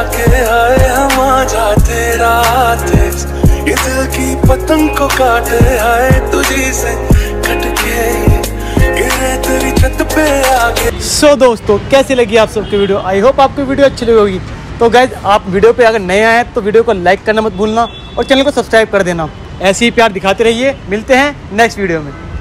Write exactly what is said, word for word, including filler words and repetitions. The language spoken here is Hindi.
आके आए हम आ जाते रातें, ये दिल की पतंग को काटे आए तुझी से कटके गिरे तेरी छत पे आके। सो so, दोस्तों कैसी लगी आप सबकी वीडियो? आई होप आपको वीडियो अच्छी लगी होगी। तो गाइज आप वीडियो पे अगर नए आए तो वीडियो को लाइक करना मत भूलना और चैनल को सब्सक्राइब कर देना। ऐसे ही प्यार दिखाते रहिए। मिलते हैं नेक्स्ट वीडियो में।